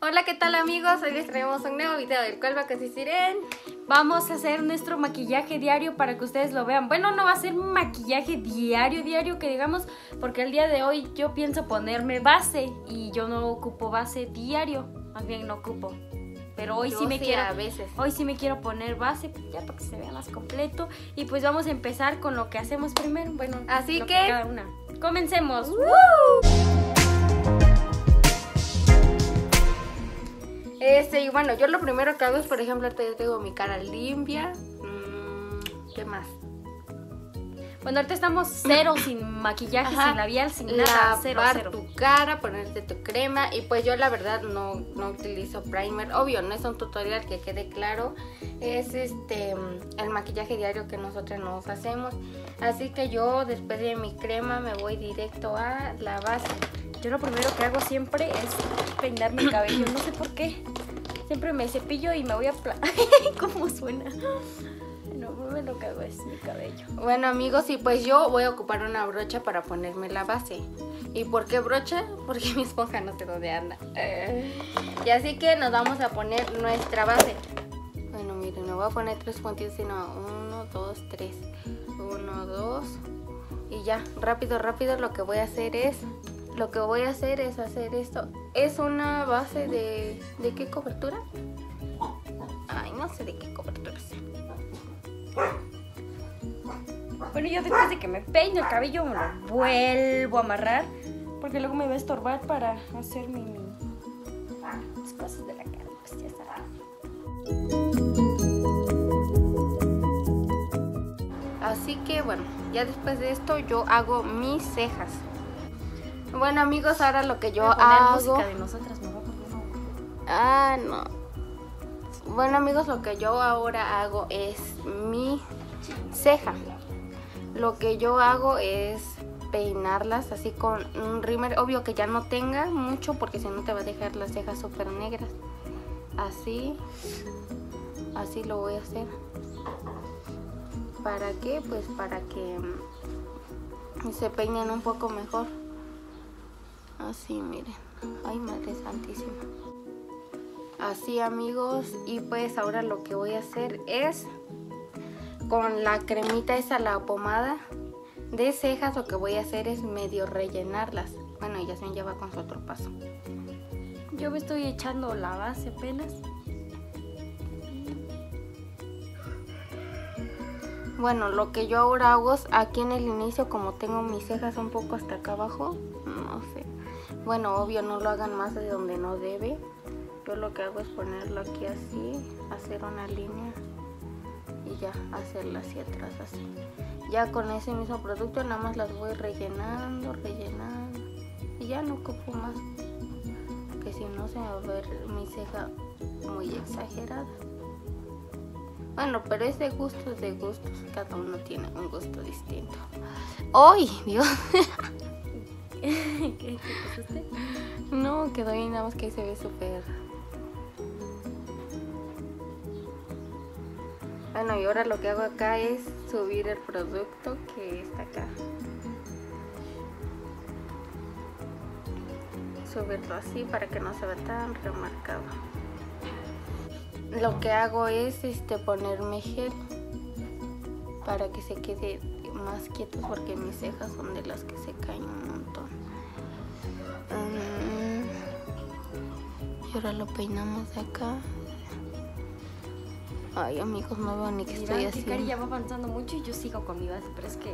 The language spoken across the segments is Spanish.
Hola, ¿qué tal amigos? Hoy les traemos un nuevo video del cual va a consistir en... Vamos a hacer nuestro maquillaje diario para que ustedes lo vean. Bueno, no va a ser maquillaje diario que digamos, porque el día de hoy yo pienso ponerme base y yo no ocupo base diario, más bien no ocupo. Pero hoy a veces. Hoy sí me quiero poner base, ya para que se vea más completo. Y pues vamos a empezar con lo que hacemos primero. Bueno, así que que cada una. Comencemos. Y bueno, yo lo primero que hago es, por ejemplo, tengo mi cara limpia. ¿Qué más? Bueno, ahorita estamos cero, sin maquillaje, sin labial, sin nada, cero. Lavar tu cara, ponerte tu crema. Y pues yo la verdad no utilizo primer. Obvio, no es un tutorial, que quede claro. Es el maquillaje diario que nosotros nos hacemos. Así que yo después de mi crema me voy directo a la base. Yo lo primero que hago siempre es peinar mi cabello, no sé por qué. Siempre me cepillo y me voy a... ¿Cómo suena? No, lo que hago es mi cabello. Bueno amigos, y pues yo voy a ocupar una brocha para ponerme la base. ¿Y por qué brocha? Porque mi esponja no sé dónde anda. Y así que nos vamos a poner nuestra base. Bueno, miren, no voy a poner 3 puntitos, sino 1, 2, 3. 1, 2. Y ya, rápido, lo que voy a hacer es... hacer esto. Es una base de... ¿De qué cobertura? Ay, no sé de qué cobertura es. Bueno, yo después de que me peino el cabello me lo vuelvo a amarrar, porque luego me va a estorbar para hacer mis cosas de la cara, pues ya saben. Así que bueno, ya después de esto yo hago mis cejas. Bueno amigos, ahora lo que yo hago... música de nosotras, ¿no? No. Bueno amigos, lo que yo ahora hago es mi ceja. Lo que yo hago es peinarlas así con un rímel. Obvio que ya no tenga mucho, porque si no te va a dejar las cejas súper negras. Así lo voy a hacer. ¿Para qué? Pues para que se peinen un poco mejor. Así, miren. Ay, madre santísima. Así amigos, y pues ahora lo que voy a hacer es con la cremita esa, la pomada de cejas, lo que voy a hacer es medio rellenarlas. Bueno, ya se lleva con su otro paso. Yo me estoy echando la base apenas. Bueno, lo que yo ahora hago es aquí en el inicio, como tengo mis cejas un poco hasta acá abajo, no sé. Bueno, obvio no lo hagan más de donde no debe. Yo lo que hago es ponerlo aquí así, hacer una línea y ya hacerla hacia atrás así. Ya con ese mismo producto nada más las voy rellenando y ya no ocupo más, que si no se va a ver mi ceja muy exagerada. Bueno, pero es de gustos, cada uno tiene un gusto distinto. ¡Ay, Dios! ¿Qué usted? No, quedó bien, nada más que ahí se ve súper... Bueno, y ahora lo que hago acá es subir el producto que está acá. Subirlo así para que no se vea tan remarcado. Lo que hago es ponerme gel para que se quede más quieto, porque mis cejas son de las que se caen un montón. Y ahora lo peinamos de acá. Ay amigos, no veo ni que estoy haciendo. Cari ya va avanzando mucho y yo sigo con mi base, pero es que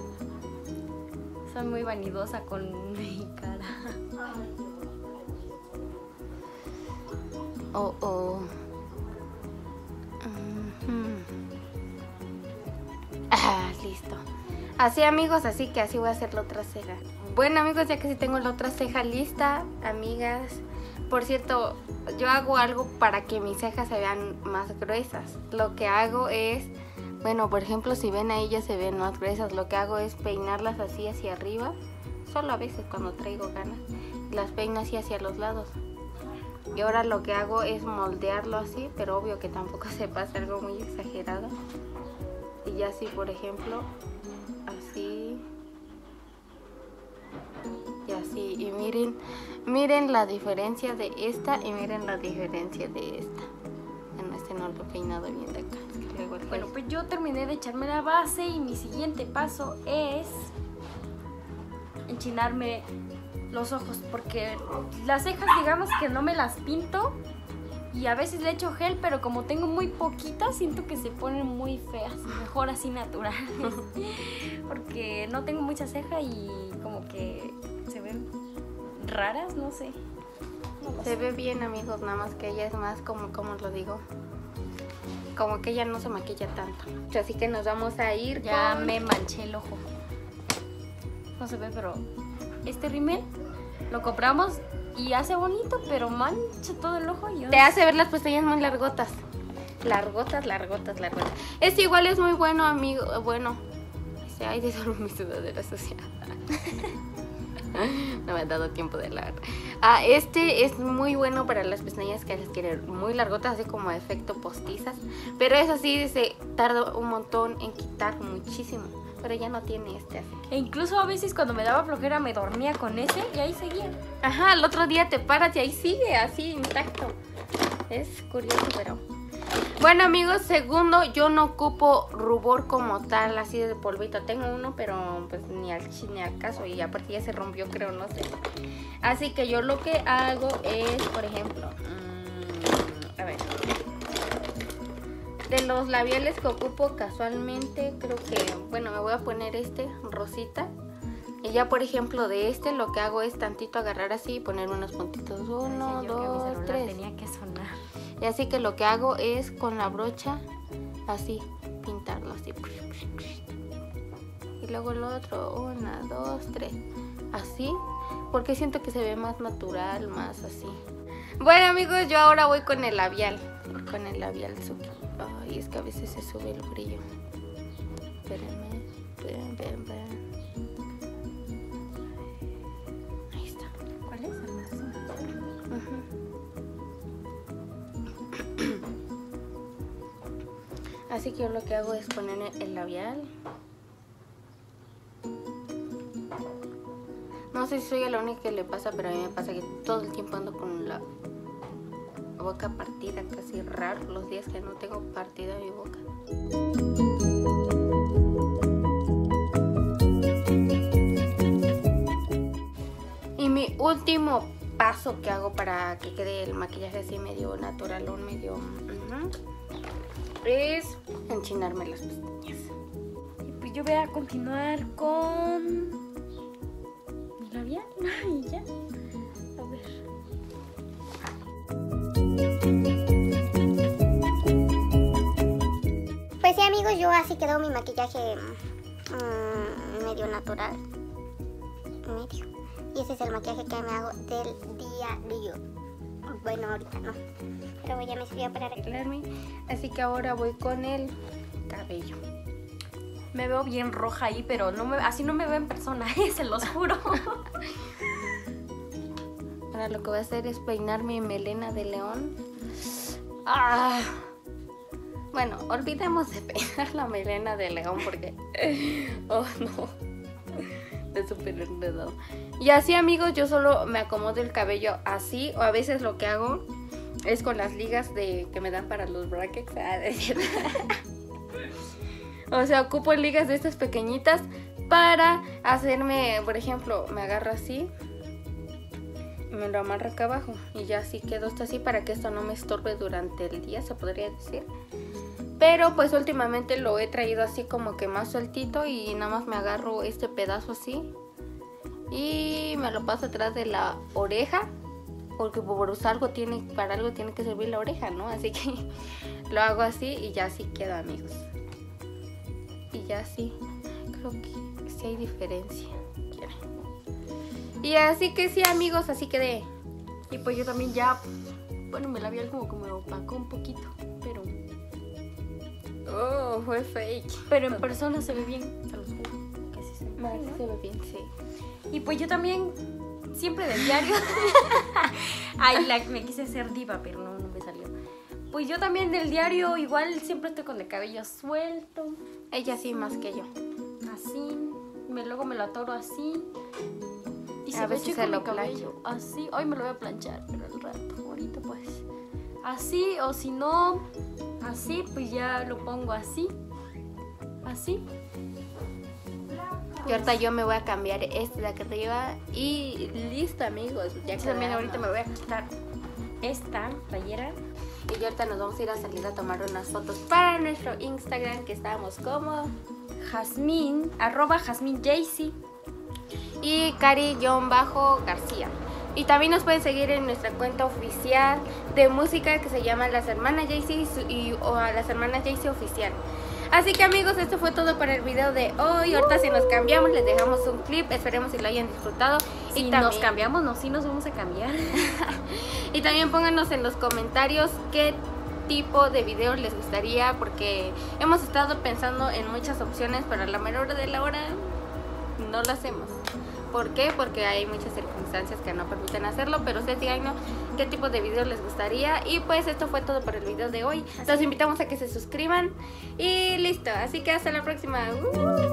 soy muy vanidosa con mi cara. Listo. Así amigos, así que así voy a hacer la otra ceja. Bueno amigos, ya que sí tengo la otra ceja lista, amigas. Por cierto, yo hago algo para que mis cejas se vean más gruesas. Lo que hago es, bueno, por ejemplo, si ven ahí ya se ven más gruesas. Lo que hago es peinarlas así hacia arriba. Solo a veces cuando traigo ganas. Las peino así hacia los lados. Y ahora lo que hago es moldearlo así, pero obvio que tampoco se pase algo muy exagerado. Y ya así, por ejemplo, así y así. así. Y miren la diferencia de esta y miren la diferencia de esta. Bueno, este no lo he peinado bien de acá. Es que luego Bueno, pues yo terminé de echarme la base y mi siguiente paso es enchinarme los ojos, porque las cejas digamos que no me las pinto y a veces le echo gel, pero como tengo muy poquitas siento que se ponen muy feas, mejor así naturales. Porque no tengo mucha ceja y como que se ven raras, no sé. Se ve bien, amigos, nada más que ella es más como lo digo, como que ella no se maquilla tanto. Así que nos vamos a ir. Ya me manché el ojo. No se ve, pero este rímel lo compramos y hace bonito, pero mancha todo el ojo. Y te hace ver las pestañas muy largotas. Largotas. Este igual es muy bueno, amigo. Bueno, ay, de solo mi sudadera sucia. No me ha dado tiempo de lavar. Este es muy bueno para las pestañas que las quieren muy largotas, así como efecto postizas. Pero eso sí, se tarda un montón en quitar muchísimo. Pero ya no tiene este así. E incluso a veces cuando me daba flojera me dormía con ese y ahí seguía. Ajá, el otro día te paras y ahí sigue así intacto. Es curioso, pero... Bueno, amigos, segundo, yo no ocupo rubor como tal, así de polvito. Tengo uno, pero pues ni al caso. Y aparte ya se rompió, creo, no sé. Así que yo lo que hago es, por ejemplo... a ver... De los labiales que ocupo casualmente, creo que... Bueno, me voy a poner este, rosita. Y ya, por ejemplo, de este lo que hago es tantito agarrar así y poner unos puntitos. 1, 2, 3. Tenía que sonar. Y así que lo que hago es con la brocha, así, pintarlo así. Y luego el otro, 1, 2, 3. Así, porque siento que se ve más natural, más así. Bueno, amigos, yo ahora voy con el labial. Con el labial Suki. Ay, es que a veces se sube el brillo. Espérenme. Ahí está. ¿Cuál es? El más. Así que yo lo que hago es poner el labial. No sé si soy la única que le pasa, pero a mí me pasa que todo el tiempo ando con la boca partida, casi raro los días que no tengo partida mi boca. Y mi último paso que hago para que quede el maquillaje así medio natural o medio... es enchinarme las pestañas. Y pues yo voy a continuar con mi labial y ya. A ver. Pues sí, amigos, yo así quedó mi maquillaje medio natural. Medio. Y ese es el maquillaje que me hago del diario. Bueno, ahorita no, pero ya me sirvió para arreglarme. Así que ahora voy con el cabello. Me veo bien roja ahí, pero así no me veo en persona, se los juro. Ahora lo que voy a hacer es peinar mi melena de león. Bueno, olvidemos de peinar la melena de león porque... oh, no. Es súper enredado. Y así, amigos, yo solo me acomodo el cabello así. O a veces lo que hago es con las ligas que me dan para los brackets. O sea, ocupo ligas de estas pequeñitas para hacerme, por ejemplo, me agarro así y me lo amarro acá abajo. Y ya así quedó esto así para que esto no me estorbe durante el día, se podría decir. Pero pues últimamente lo he traído así como que más sueltito y nada más me agarro este pedazo así y me lo paso atrás de la oreja, porque para algo tiene que servir la oreja, ¿no? Así que lo hago así y ya así queda, amigos. Y ya así, creo que sí hay diferencia. Y así que sí, amigos, así quedé. Y pues yo también ya, bueno, me labial como que me opacó un poquito, pero... oh, fue fake. Pero en persona se ve bien, se los juro. Que sí se ve bien, ¿no? Se ve bien, sí. Y pues yo también, siempre del diario. Ay, me quise hacer diva, pero no me salió. Pues yo también del diario, igual siempre estoy con el cabello suelto. Ella sí más que yo. Así, luego me lo atoro así. Y A se ve veces chico se mi lo cabello. Así, hoy me lo voy a planchar, pero al rato, ahorita pues. Así, o si no, así, pues ya lo pongo así. Así. Y ahorita yo me voy a cambiar este de acá arriba. Y listo, amigos. Ya Yo también quedamos. ahorita me voy a quitar esta playera. Y ya ahorita nos vamos a ir a salir a tomar unas fotos para nuestro Instagram, que estábamos como Jazmín, @JazmínJaycee. y Cari-García. Y también nos pueden seguir en nuestra cuenta oficial de música que se llama Las Hermanas Jaycee o a Las Hermanas Jaycee Oficial. Así que amigos, esto fue todo para el video de hoy. Ahorita si nos cambiamos les dejamos un clip, esperemos si lo hayan disfrutado. Si y nos también, cambiamos, no, sí nos vamos a cambiar. y también pónganos en los comentarios qué tipo de videos les gustaría, porque hemos estado pensando en muchas opciones, pero a la mera hora de la hora no lo hacemos. ¿Por qué? Porque hay muchas circunstancias que no permiten hacerlo, pero ustedes díganos qué tipo de videos les gustaría. Y pues esto fue todo por el video de hoy. Los invitamos a que se suscriban y listo. Así que hasta la próxima.